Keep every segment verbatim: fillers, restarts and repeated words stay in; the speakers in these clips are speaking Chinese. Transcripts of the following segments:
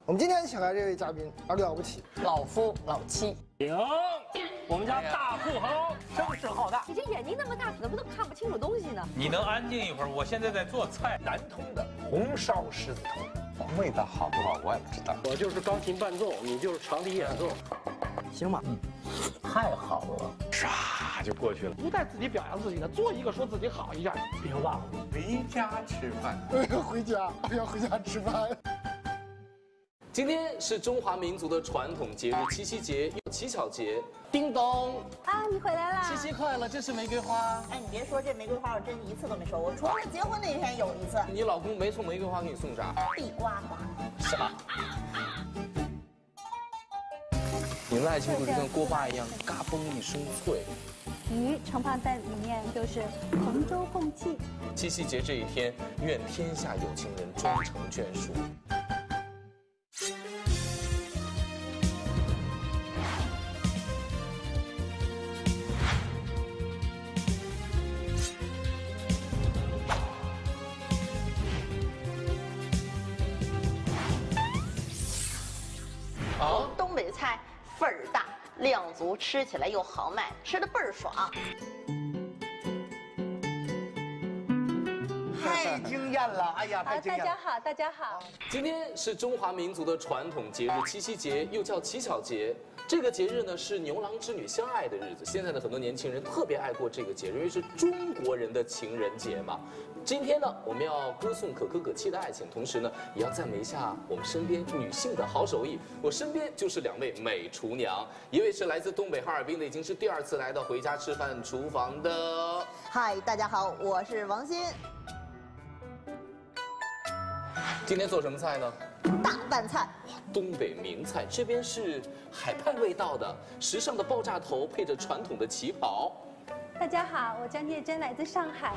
我们今天请来这位嘉宾啊，了不起， 老夫老妻。 行，我们家大富豪声势浩大。 你这眼睛那么大，怎么都看不清楚东西呢？ 你能安静一会儿？我现在在做菜。 南通的红烧狮子头， 味道好不好我也不知道。 我就是钢琴伴奏，你就是长笛演奏， 行吗？ 嗯，太好了，唰就过去了。不带自己表扬自己的，做一个说自己好一下，别忘了回家吃饭。 我要回家，我要回家吃饭。 今天是中华民族的传统节日七夕节，又乞巧节。叮咚！ 啊，你回来啦！ 七夕快乐！这是玫瑰花。 哎，你别说，这玫瑰花我真一次都没收过，除了结婚那天有一次。 你老公没送玫瑰花，给你送啥？ 地瓜花。 什么？你们的爱情故事跟锅巴一样，嘎嘣一声脆。 鱼盛放在里面就是同舟共济。 七夕节这一天，愿天下有情人终成眷属。 哦，东北菜份儿大，量足，吃起来又好卖，吃的倍儿爽。 太惊艳了！哎呀，太好， 惊艳了！ 大家好，大家好。 今天是中华民族的传统节日七夕节，又叫乞巧节。这个节日呢是牛郎织女相爱的日子。现在的很多年轻人特别爱过这个节日，因为是中国人的情人节嘛。今天呢，我们要歌颂可歌可泣的爱情，同时呢，也要赞美一下我们身边女性的好手艺。我身边就是两位美厨娘，一位是来自东北哈尔滨的，已经是第二次来到回家吃饭厨房的。 嗨，大家好，我是王鑫。 今天做什么菜呢？ 大拌菜。 哇，东北名菜，这边是海派味道的，时尚的爆炸头配着传统的旗袍。 大家好，我叫聂真，来自上海。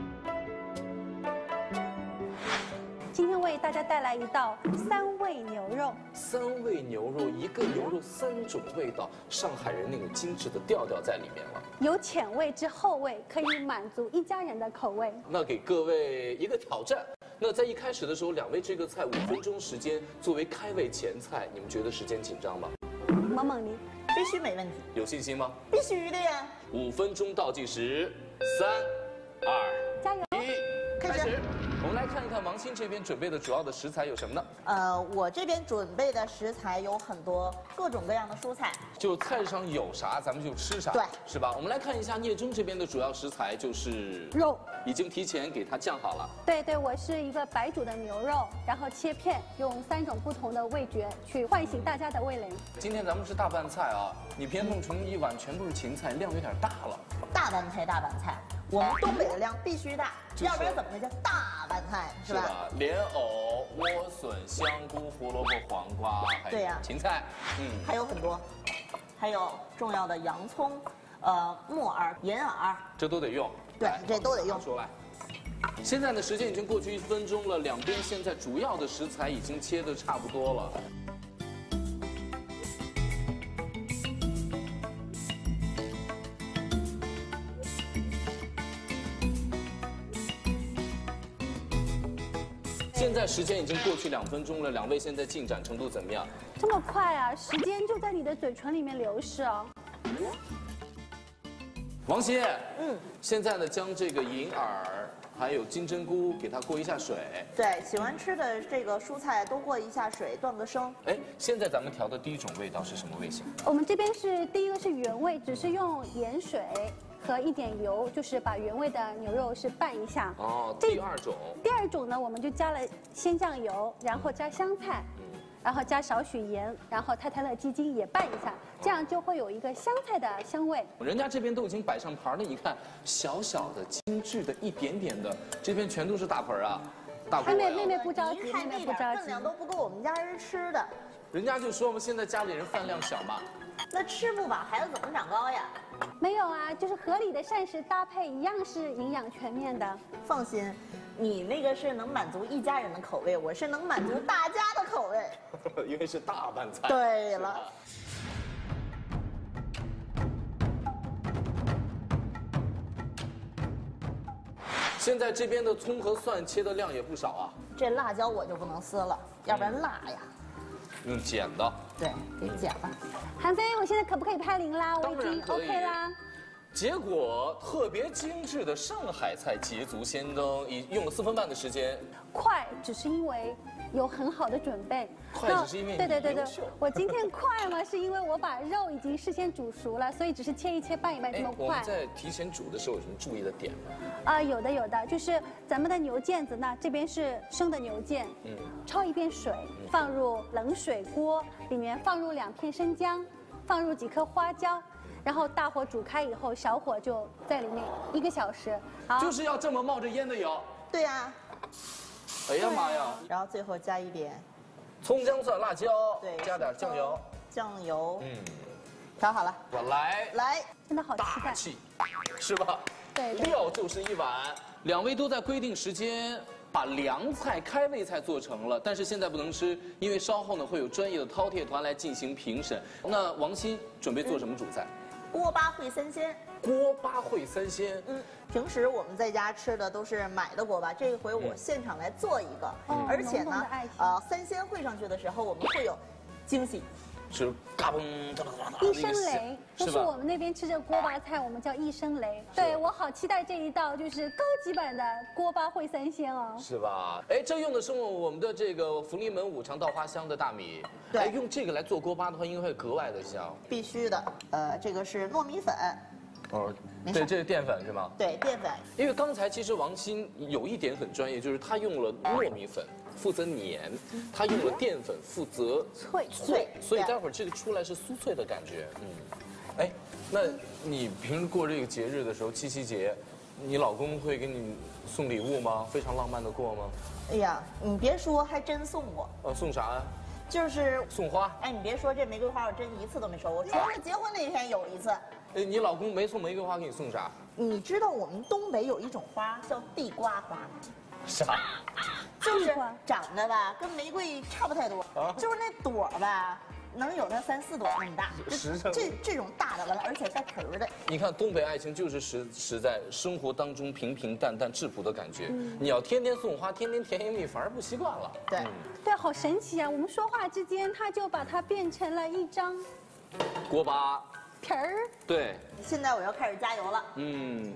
今天为大家带来一道三味牛肉。 三味牛肉，一个牛肉三种味道，上海人那种精致的调调在里面了。 有浅味之后味，可以满足一家人的口味。 那给各位一个挑战。那在一开始的时候，两位这个菜五分钟时间作为开胃前菜，你们觉得时间紧张吗？ 萌萌你必须没问题。 有信心吗？ 必须的呀！ 五分钟倒计时，三、二、 加油！ 一，开始。我们来看一看王鑫这边准备的主要的食材有什么呢？ 呃，我这边准备的食材有很多各种各样的蔬菜， 就菜上有啥咱们就吃啥， 对， 是吧？我们来看一下聂真这边的主要食材就是肉， 已经提前给它酱好了。 对对，我是一个白煮的牛肉，然后切片，用三种不同的味觉去唤醒大家的味蕾。 今天咱们是大拌菜啊，你别弄成一碗全部是芹菜，量有点大了。 大拌菜，大拌菜，我们东北的量必须大， 就是、 要不然怎么叫大拌菜，是吧？ 是吧？莲藕、莴笋、香菇、胡萝卜、黄瓜，还有芹菜， 嗯，还有很多，还有重要的洋葱，呃，木耳、银耳， 这都得用。 对，这都得用。 说来。现在呢，时间已经过去一分钟了，两边现在主要的食材已经切得差不多了。现在时间已经过去两分钟了，两位现在进展程度怎么样？ 这么快啊！时间就在你的嘴唇里面流逝哦。 王鑫，嗯，现在呢，将这个银耳还有金针菇给它过一下水。 对，喜欢吃的这个蔬菜都过一下水，断个生。 哎，现在咱们调的第一种味道是什么味型？ 我们这边是第一个是原味，只是用盐水和一点油，就是把原味的牛肉是拌一下。 哦，第二种。 第二种呢，我们就加了鲜酱油，然后加香菜。嗯。然后加少许盐，然后太太乐鸡精也拌一下，这样就会有一个香菜的香味。 人家这边都已经摆上盘了，你看，小小的、精致的，一点点的，这边全都是大盆啊，大锅呀。 妹妹妹不着急，妹妹不着急， 分量都不够我们家人吃的。 人家就说我们现在家里人饭量小嘛， 那吃不饱，孩子怎么长高呀？ 没有啊，就是合理的膳食搭配，一样是营养全面的。 放心。你那个是能满足一家人的口味，我是能满足大家的口味， 因为是大拌菜。 对了。 现在这边的葱和蒜切的量也不少啊。 这辣椒我就不能撕了，要不然辣呀。 用剪的。 对，给剪了。 韩飞，我现在可不可以拍零啦？我当已经然可以 OK 啦。 结果特别精致的上海菜捷足先登，已用了四分半的时间。 快只是因为有很好的准备。 快只是因为你对对对对优秀， 我今天快嘛，是因为我把肉已经事先煮熟了，所以只是切一切拌一拌这么快我们。在提前煮的时候有什么注意的点吗？ 啊、有的有的，就是咱们的牛腱子呢，这边是生的牛腱，嗯，焯一遍水，放入冷水锅，里面放入两片生姜，放入几颗花椒，然后大火煮开以后，小火就在里面一个小时。好， 就是要这么冒着烟的油。 对呀、 哎呀妈呀！ 然后最后加一点葱姜蒜辣椒， 对， 加点酱油， 酱油， 嗯， 调好了， 我来来， 真的好期待。 大气，是吧？ 对对料就是一碗。两位都在规定时间把凉菜、开胃菜做成了，但是现在不能吃，因为稍后呢会有专业的饕餮团来进行评审。那王鑫准备做什么主菜？ 锅巴烩三鲜。 锅巴烩三鲜。 嗯，平时我们在家吃的都是买的锅巴，这回我现场来做一个， 嗯而且呢浓浓的爱心， 呃，三鲜烩上去的时候，我们会有惊喜。 是嘎嘣哒哒哒哒一声雷，就是是我吧？ 们那边吃这锅巴菜，我们叫一声雷。对我好期待这一道，就是高级版的锅巴烩三鲜哦。 是吧？哎，这用的是我们的这个福临门五常稻花香的大米。 对哎，用这个来做锅巴的话，应该会格外的香。 必须的，呃，这个是糯米粉， 哦， 没事对，这是淀粉是吗？ 对，淀粉， 因为刚才其实王鑫有一点很专业，就是他用了糯米粉负责粘，他用了淀粉负责脆脆所以对待会儿这个出来是酥脆的感觉。嗯，哎，那你平时过这个节日的时候，七夕节，你老公会给你送礼物吗？非常浪漫的过吗？ 哎呀，你别说，还真送过， 呃，送啥呀？ 就是， 送花。 哎，你别说，这玫瑰花我真一次都没收过，除了结婚那天有一次。 哎，你老公没送玫瑰花，给你送啥？ 你知道我们东北有一种花叫地瓜花吗？ 啥？ 就是地瓜长得吧，跟玫瑰差不太多， 啊就是那朵儿吧，能有它三四朵那么大， 实诚这这种大的完了，而且带皮儿的。 你看东北爱情就是实实在生活当中平平淡淡质朴的感觉。 嗯你要天天送花，天天甜言蜜语，反而不习惯了。 对， 对，好神奇啊！我们说话之间，他就把它变成了一张锅巴， 皮儿。 对， 现在我要开始加油了。 嗯。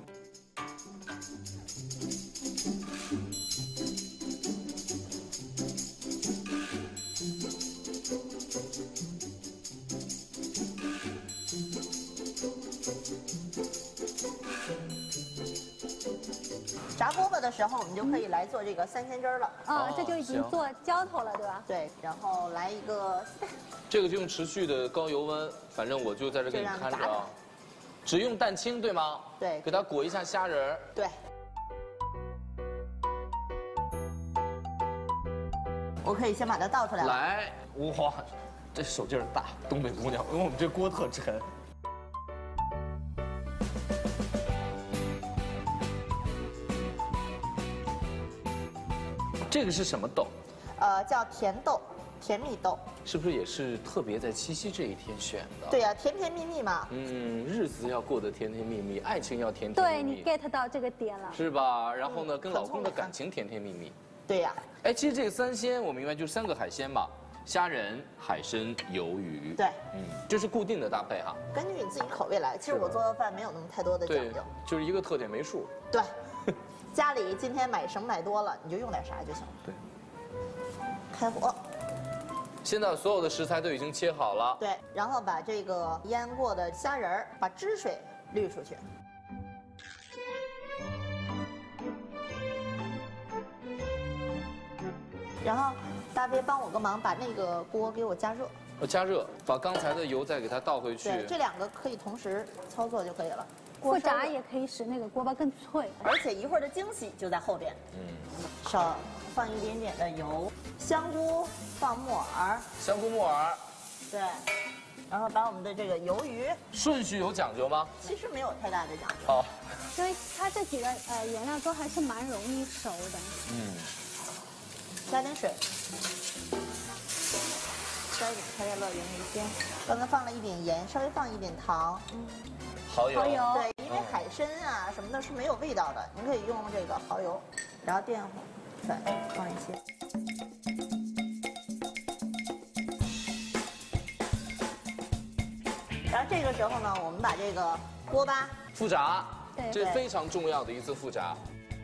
炸锅巴的时候，我们就可以来做这个三鲜汁儿了。 啊、 哦这就已经行做浇头了，对吧？ 对，然后来一个鸡蛋， 这个就用持续的高油温，反正我就在这给你看着啊。只用蛋清对吗？ 对给它裹一下虾仁儿。 对。我可以先把它倒出来了。 来，哇，这手劲儿大，东北姑娘，因为我们这锅特沉。这个是什么豆？ 呃，叫甜豆，甜蜜豆。 是不是也是特别在七夕这一天选的？ 对呀、甜甜蜜蜜嘛。 嗯，日子要过得甜甜蜜蜜，爱情要甜甜对你蜜蜜， get 到这个点了。 是吧？然后呢，跟老公的很聪明啊感情甜甜蜜蜜。 对呀、 哎，其实这个三鲜我明白，就是三个海鲜嘛，虾仁、海参、鱿鱼。 对， 嗯，这是固定的搭配哈。 根据你自己口味来。其实我做的饭没有那么太多的讲对究。， 就是一个特点没数。 对，家里今天买什么买多了，你就用点啥就行了。 对， 开火。 现在所有的食材都已经切好了。 对，然后把这个腌过的虾仁儿，把汁水滤出去。然后大飞帮我个忙，把那个锅给我加热。 呃，加热，把刚才的油再给它倒回去。 对，这两个可以同时操作就可以了。 复炸烧热， 也可以使那个锅巴更脆。 而且一会儿的惊喜就在后边。 嗯， 少放一点点的油，香菇放木耳， 香菇木耳， 对，然后把我们的这个鱿鱼， 顺序有讲究吗？ 其实没有太大的讲究。 好， 因为它这几个呃原料都还是蛮容易熟的。 嗯， 加点水，加一点开盖乐原味鲜。刚才放了一点盐，稍微放一点糖。 蚝油。 蚝油对，因为海参啊什么的是没有味道的，您可以用这个蚝油，然后淀粉放一些。 然后这个时候呢，我们把这个锅巴复炸， 对这是非常重要的一次复炸。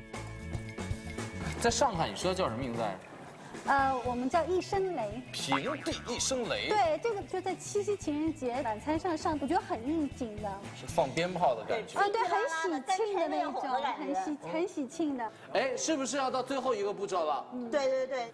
在上海，你说叫什么名字来着？ 呃，我们叫一声雷。 平地一声雷。 对，这个就在七夕情人节晚餐上上，我觉得很应景的。 是放鞭炮的感觉。 啊，对，很喜庆的那种，很喜嗯很喜庆的。 哎，是不是要到最后一个步骤了？ 嗯，对对对。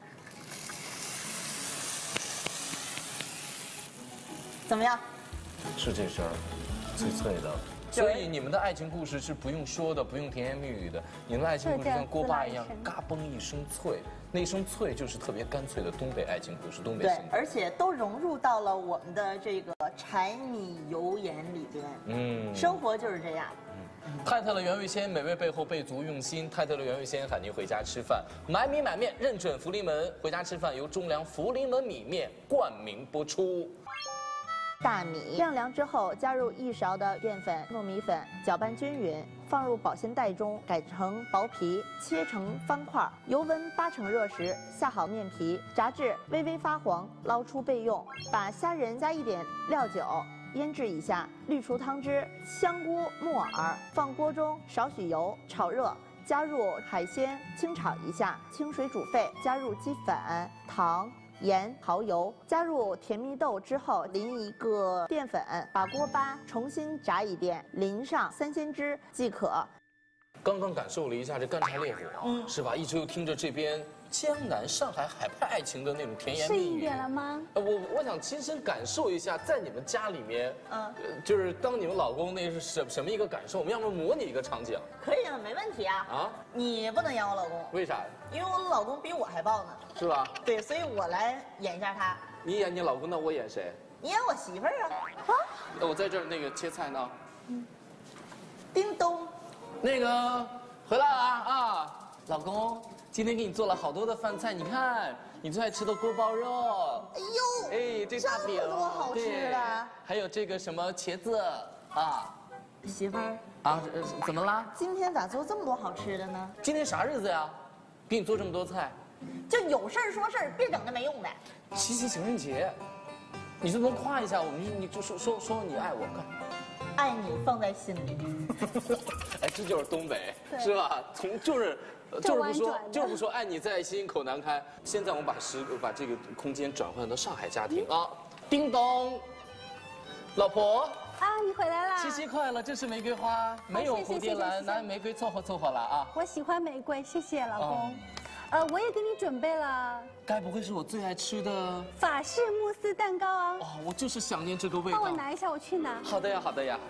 怎么样？ 是这声儿，脆脆的。所以你们的爱情故事是不用说的，不用甜言蜜语的。你们的爱情故事像锅巴一样，嘎嘣一声脆，那一声脆就是特别干脆的东北爱情故事，东北对性， 而且都融入到了我们的这个柴米油盐里边。嗯，生活就是这样。 太太的原味鲜，美味背后备足用心。太太的原味鲜喊您回家吃饭，买米买面认准福临门，回家吃饭由中粮福临门米面冠名播出。 大米晾凉之后，加入一勺的淀粉、糯米粉，搅拌均匀，放入保鲜袋中，改成薄皮，切成方块。油温八成热时，下好面皮，炸至微微发黄，捞出备用。把虾仁加一点料酒腌制一下，滤除汤汁，香菇、木耳放锅中，少许油炒热。加入海鲜，清炒一下，清水煮沸，加入鸡粉、糖、盐、蚝油，加入甜蜜豆之后，淋一个淀粉，把锅巴重新炸一遍，淋上三鲜汁即可。 刚刚感受了一下这干柴烈火，嗯，是吧？一直又听着这边江南上海海派爱情的那种甜言蜜语。 适应点了吗？ 呃，我我想亲身感受一下，在你们家里面，嗯、呃，就是当你们老公那是什什么一个感受？我们要不模拟一个场景？ 可以啊，没问题啊。啊？你不能演我老公？ 为啥？ 因为我老公比我还棒呢。 是吧？ 对，所以我来演一下他。 你演你老公，那我演谁？ 你演我媳妇儿啊。啊？ 那我在这儿那个切菜呢。 嗯。叮咚。 那个回来了啊！老公，今天给你做了好多的饭菜，你看你最爱吃的锅包肉。 哎呦， 哎，这大饼， 这么多好吃的， 还有这个什么茄子啊。 媳妇儿啊，怎么啦？ 今天咋做这么多好吃的呢？ 今天啥日子呀？给你做这么多菜。 就有事儿说事儿，别整那没用的。 七夕情人节，你就能夸一下我们，你就说说说你爱我，看。 爱你放在心里。 哎，这就是东北，是吧？从就是就是不说就是不说爱你在心口难开。现在我们把时把这个空间转换到上海家庭啊，叮咚，老婆啊，你回来啦！ 七夕快乐，这是玫瑰花，没有蝴蝶兰，拿玫瑰凑合凑合了啊。 我喜欢玫瑰，谢谢老公。呃，我也给你准备了。 该不会是我最爱吃的法式慕斯蛋糕啊？ 哦，我就是想念这个味道。 帮我拿一下，我去拿。 好的呀，好的呀。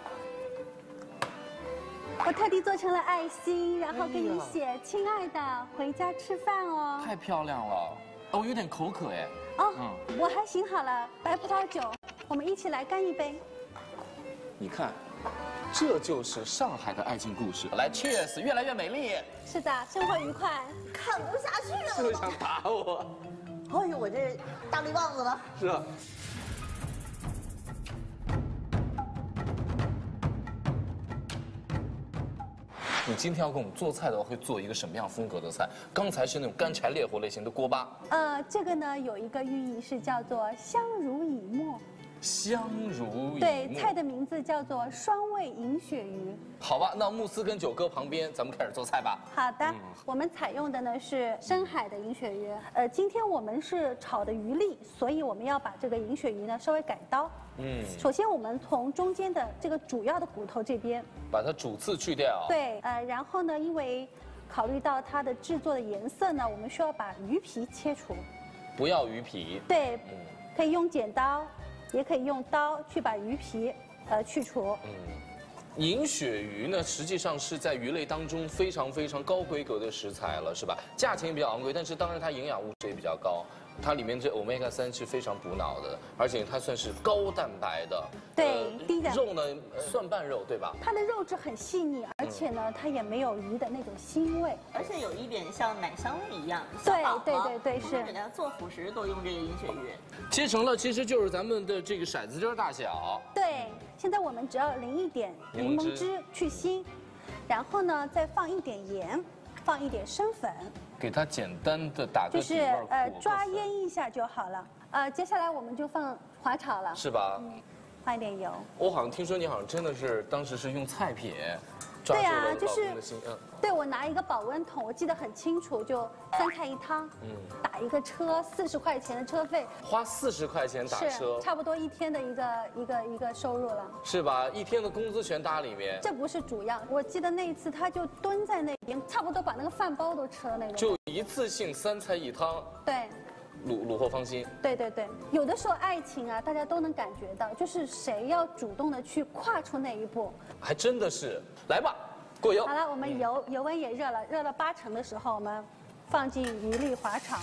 我特地做成了爱心，然后给你写“亲爱的，回家吃饭哦”。 太漂亮了，哦，我有点口渴哎。 哦，嗯、我还醒好了，白葡萄酒，我们一起来干一杯。 你看。这就是上海的爱情故事。来 ，Cheers， 越来越美丽。 是的，生活愉快。 看不下去了， 是不是想打我？ 哎呦，我这大绿棒子了。 是啊。你今天要给我们做菜的话，会做一个什么样风格的菜？刚才是那种干柴烈火类型的锅巴。 呃，这个呢有一个寓意是叫做相濡以沫。 相濡以沫。 对，菜的名字叫做双味银鳕鱼。 好吧，那慕斯跟九哥旁边，咱们开始做菜吧。 好的，嗯、我们采用的呢是深海的银鳕鱼。呃，今天我们是炒的鱼粒，所以我们要把这个银鳕鱼呢稍微改刀。嗯，首先我们从中间的这个主要的骨头这边， 把它主刺去掉。 对，呃，然后呢，因为考虑到它的制作的颜色呢，我们需要把鱼皮切除。 不要鱼皮。 对，嗯、可以用剪刀。也可以用刀去把鱼皮，呃，去除。嗯， 银鳕鱼呢，实际上是在鱼类当中非常非常高规格的食材了，是吧？价钱也比较昂贵，但是当然它营养物质也比较高。它里面这 欧米伽三是非常补脑的，而且它算是高蛋白的。 对，低的肉呢，蒜瓣肉对吧？ 它的肉质很细腻，而且呢，它也没有鱼的那种腥味， 而且有一点像奶香味一样。 对对对对，是。 给它做辅食都用这个银鳕鱼。 切成了，其实就是咱们的这个骰子汁大小。 对，现在我们只要淋一点柠檬汁去腥，然后呢，再放一点盐，放一点生粉。 给它简单的打个就是呃抓腌一下就好了。呃，接下来我们就放滑炒了， 是吧？嗯， 放一点油。 我好像听说你好像真的是当时是用菜撇抓住对啊了老就是公的心，嗯。 对，我拿一个保温桶，我记得很清楚，就三菜一汤，嗯，打一个车四十块钱的车费， 花四十块钱打车是，差不多一天的一个一个一个收入了。 是吧？一天的工资全搭里面， 这不是主要，我记得那一次他就蹲在那边，差不多把那个饭包都吃了那种。 就一次性三菜一汤， 对。 虏虏获芳心。 对对对，有的时候爱情啊，大家都能感觉到，就是谁要主动的去跨出那一步。 还真的是，来吧，过油。 好了，我们油油温也热了，热了八成的时候，我们放进鱼粒滑炒。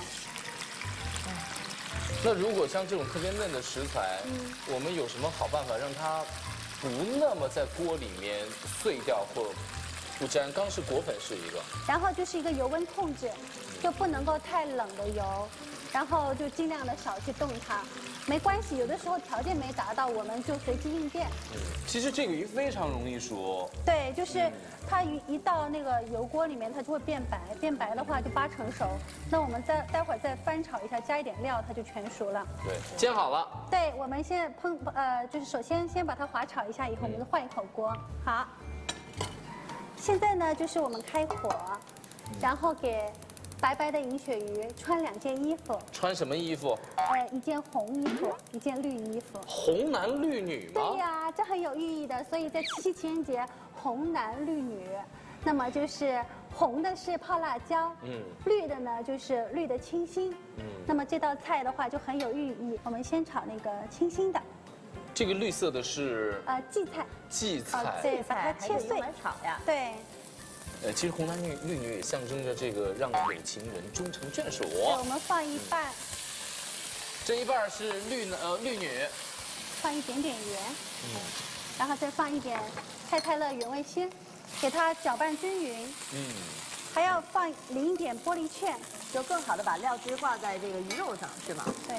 那如果像这种特别嫩的食材，嗯，我们有什么好办法让它不那么在锅里面碎掉或不粘？刚是果粉是一个， 然后就是一个油温控制，就不能够太冷的油，然后就尽量的少去动它。没关系，有的时候条件没达到，我们就随机应变。 嗯，其实这个鱼非常容易熟。 对，就是它鱼一到那个油锅里面，它就会变白，变白的话就八成熟。那我们再待会儿再翻炒一下，加一点料，它就全熟了。 对，煎好了。 对，我们现在烹呃，就是首先先把它滑炒一下，以后我们就换一口锅。好，现在呢就是我们开火，然后给白白的银鳕鱼穿两件衣服。 穿什么衣服？ 呃，一件红衣服，一件绿衣服。 红男绿女吗？ 对呀，这很有寓意的。所以在七夕情人节，红男绿女，那么就是红的是泡辣椒，嗯，绿的呢就是绿的清新，嗯。那么这道菜的话就很有寓意。我们先炒那个清新的。 这个绿色的是呃荠菜。 荠菜。 对，把它切碎炒呀。 对。 呃，其实红男绿绿女也象征着这个让有情人终成眷属。 对，我们放一半。 这一半是绿呃绿女。 放一点点盐。嗯。然后再放一点太太乐原味鲜，给它搅拌均匀。嗯。还要放淋一点玻璃芡， 就更好的把料汁挂在这个鱼肉上，是吗？ 对。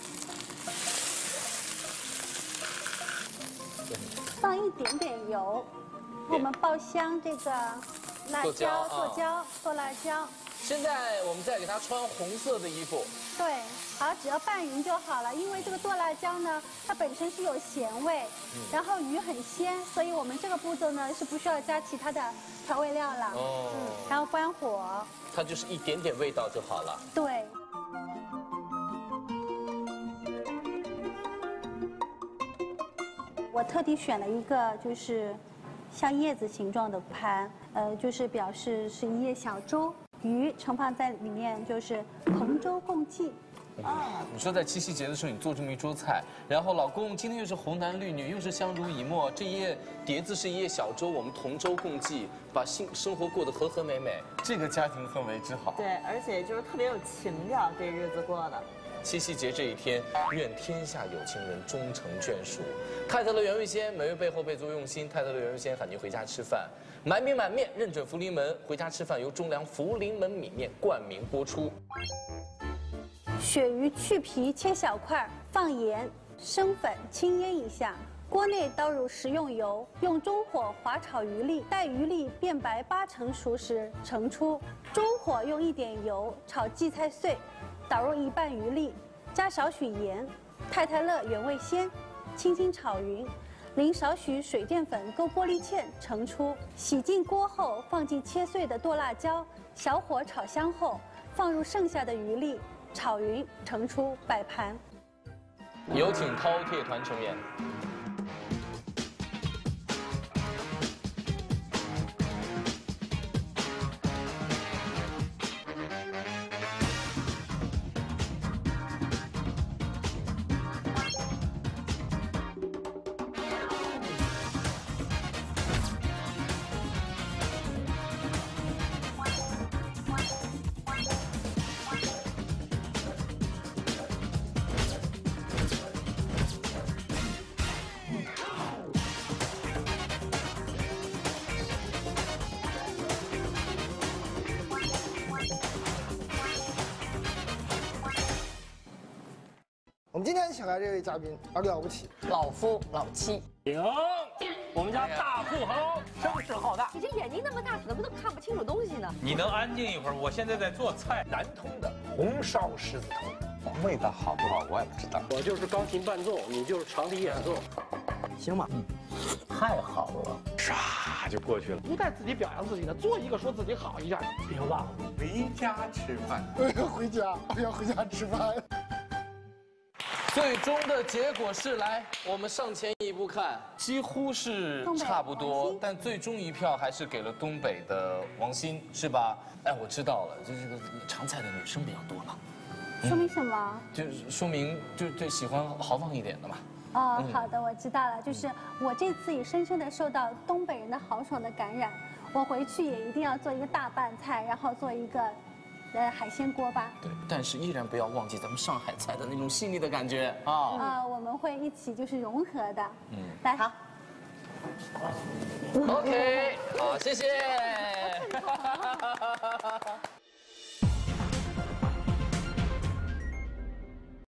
放一点点油，我们爆香这个辣椒、剁椒、剁辣椒。 现在我们再给它穿红色的衣服。 对，好，只要拌匀就好了。因为这个剁辣椒呢，它本身是有咸味，然后鱼很鲜，所以我们这个步骤呢是不需要加其他的调味料了。哦。嗯，然后关火。 它就是一点点味道就好了。 对。我特地选了一个就是像叶子形状的盘，呃，就是表示是一叶小舟，鱼盛放在里面，就是同舟共济。 啊，你说在七夕节的时候，你做这么一桌菜，然后老公今天又是红男绿女，又是相濡以沫，这一叶碟子是一叶小舟，我们同舟共济，把sinh生活过得和和美美，这个家庭氛围之好。 对，而且就是特别有情调，这日子过的。 七夕节这一天，愿天下有情人终成眷属。太太乐原味鲜，美味背后倍足用心。太太乐原味鲜喊您回家吃饭，满米满面认准福临门。回家吃饭由中粮福临门米面冠名播出。 鳕鱼去皮切小块，放盐、生粉轻腌一下。锅内倒入食用油，用中火滑炒鱼粒，待鱼粒变白八成熟时盛出。中火用一点油炒荠菜碎，倒入一半鱼粒，加少许盐、太太乐原味鲜，轻轻炒匀，淋少许水淀粉勾玻璃芡盛出。洗净锅后，放进切碎的剁辣椒，小火炒香后，放入剩下的鱼粒，炒匀盛出，摆盘。 有请饕餮团盛宴。 我们今天请来这位嘉宾啊，了不起， 老夫老妻。 行，我们家大富豪声势浩大。 你这眼睛那么大，怎么都看不清楚东西呢？ 你能安静一会儿？我现在在做菜。 南通的红烧狮子头， 味道好不好我也不知道。 我就是钢琴伴奏，你就是长笛演奏。 行吗？嗯，太好了，唰就过去了。不带自己表扬自己的，做一个说自己好一下，别忘了回家吃饭。 我要回家，我要回家吃饭。 最终的结果是，来，我们上前一步看，几乎是差不多，但最终一票还是给了东北的王鑫，是吧？哎，我知道了，就这个尝菜的女生比较多嘛， 说明什么？ 就是说明就最喜欢豪放一点的嘛。 哦，好的，我知道了。就是我这次也深深的受到东北人的豪爽的感染，我回去也一定要做一个大拌菜，然后做一个。呃，海鲜锅巴。 对，但是依然不要忘记咱们上海菜的那种细腻的感觉啊。 啊，我们会一起就是融合的。嗯，来， 好。 OK， 好，谢谢。